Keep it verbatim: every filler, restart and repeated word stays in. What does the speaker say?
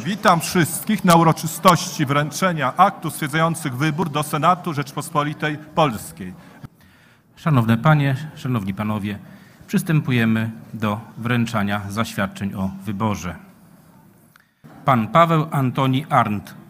Witam wszystkich na uroczystości wręczenia aktu stwierdzających wybór do Senatu Rzeczpospolitej Polskiej. Szanowne Panie, Szanowni Panowie, przystępujemy do wręczania zaświadczeń o wyborze. Pan Paweł Antoni Arndt,